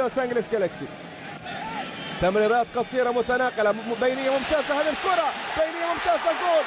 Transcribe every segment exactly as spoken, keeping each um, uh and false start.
لوس انجلوس جالاكسي. تمريرات قصيرة متناقلة، بينية ممتازة، هذه الكرة بينية ممتازة، جول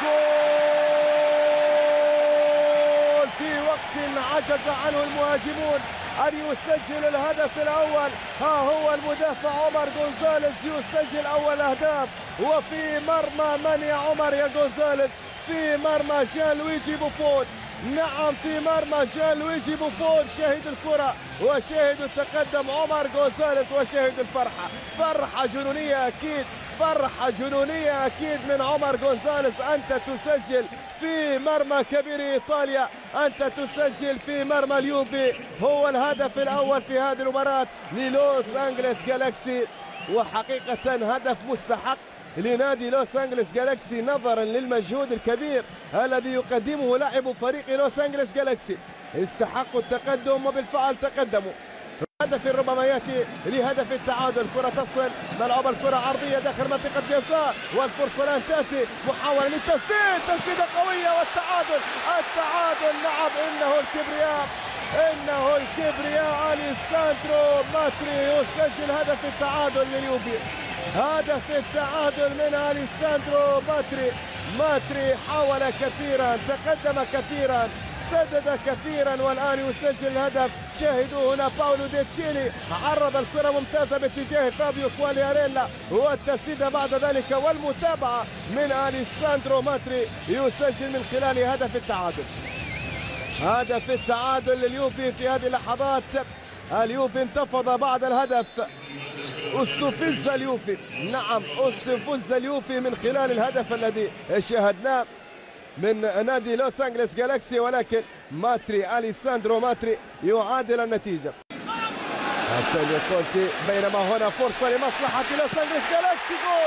جول في وقت عجز عنه المهاجمون أن يسجل الهدف الأول. ها هو المدافع عمر غونزاليز يسجل أول أهداف، وفي مرمى من يا عمر يا غونزاليز؟ في مرمى جان لويجي بوفون. نعم في مرمى جان لويجي بوفون. شاهد الكرة وشاهد التقدم عمر غونزاليز وشاهد الفرحة، فرحة جنونية أكيد، فرحة جنونية أكيد من عمر غونزاليز. أنت تسجل في مرمى كبير إيطاليا، أنت تسجل في مرمى اليوفي، هو الهدف الأول في هذه المباراة للوس أنجلوس جالاكسي، وحقيقة هدف مستحق لنادي لوس أنجلوس جالاكسي نظرا للمجهود الكبير الذي يقدمه لاعب فريق لوس أنجلوس جالاكسي. استحقوا التقدم وبالفعل تقدموا. هدف ربما ياتي لهدف التعادل، كرة تصل ملعوبة، الكرة عرضية داخل منطقة جزاء، والفرصة الآن تأتي، محاولة للتسديد، تسديدة قوية والتعادل، التعادل. نعم إنه الكبرياء، إنه الكبرياء. أليساندرو ماتري يسجل هدف التعادل لليوفي، هدف التعادل من أليساندرو ماتري. ماتري حاول كثيرا، تقدم كثيرا، سدد كثيرا، والآن يسجل الهدف. شاهدوا هنا باولو ديتشيني عرض الكرة ممتازة باتجاه فابيو كوالياريلا، والتسديدة بعد ذلك والمتابعة من أليساندرو ماتري يسجل من خلال هدف التعادل. هدف التعادل لليوفي في هذه اللحظات. اليوفي انتفض بعد الهدف، استفز اليوفي، نعم استفز اليوفي من خلال الهدف الذي شاهدناه من نادي لوس انجلوس جالاكسي، ولكن ماتري أليساندرو ماتري يعادل النتيجة. أنطونيو كونتي، بينما هنا فرصة لمصلحة لوس انجلوس جالاكسي، جول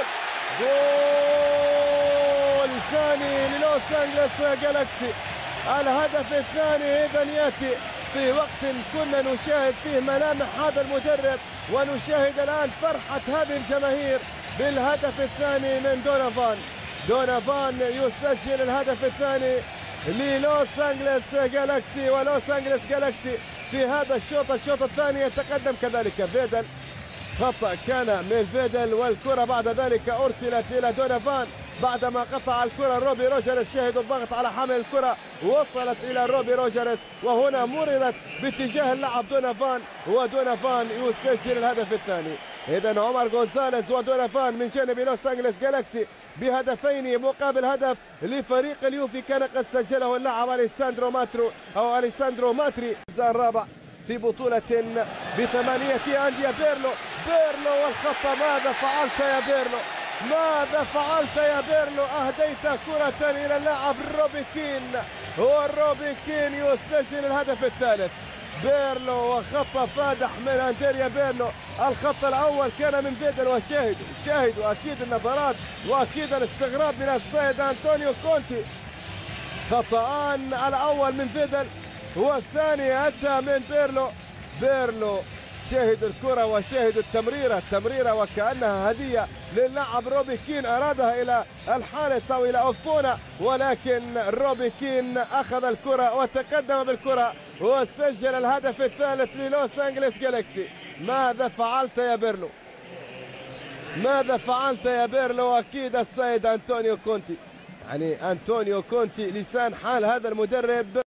جول ثاني للوس انجلوس جالاكسي. الهدف الثاني إذا يأتي في وقت كنا نشاهد فيه ملامح هذا المدرب، ونشاهد الآن فرحة هذه الجماهير بالهدف الثاني من دونافان. دونافان يسجل الهدف الثاني للوس انجلوس جالاكسي، ولوس انجلوس جالاكسي في هذا الشوط الشوط الثاني يتقدم كذلك. فيدل، خطأ كان من فيدل، والكرة بعد ذلك أرسلت إلى دونافان بعدما قطع الكرة روبي روجرز. شاهد الضغط على حامل الكرة، وصلت إلى روبي روجرز، وهنا مررت باتجاه اللاعب دونافان، ودونافان يسجل الهدف الثاني. إذا عمر غونزاليز ودونافان من جانب لوس انجلوس جالاكسي بهدفين مقابل هدف لفريق اليوفي كان قد سجله اللاعب أليساندرو ماترو أو أليساندرو ماتري. الرابع في بطولة بثمانية أندية. بيرلو، بيرلو والخطة، ماذا فعلت يا بيرلو؟ ماذا فعلت يا بيرلو؟ أهديت كرة إلى اللاعب روبي كين، والروبي كين يسجل الهدف الثالث. بيرلو وخطة فادح من أندريا بيرلو. الخط الأول كان من فيدل، وشاهدوا شاهدوا أكيد النظرات وأكيد الاستغراب من السيد أنطونيو كونتي. خطأان، الأول من فيدل والثاني أتى من بيرلو. بيرلو شاهد الكرة وشاهد التمريرة، التمريرة وكأنها هدية للاعب روبي كين، أرادها إلى الحارس أو إلى أوفونا، ولكن روبي كين أخذ الكرة وتقدم بالكرة وسجل الهدف الثالث للوس انجلوس جالاكسي. ماذا فعلت يا بيرلو؟ ماذا فعلت يا بيرلو؟ أكيد السيد أنطونيو كونتي، يعني أنطونيو كونتي لسان حال هذا المدرب.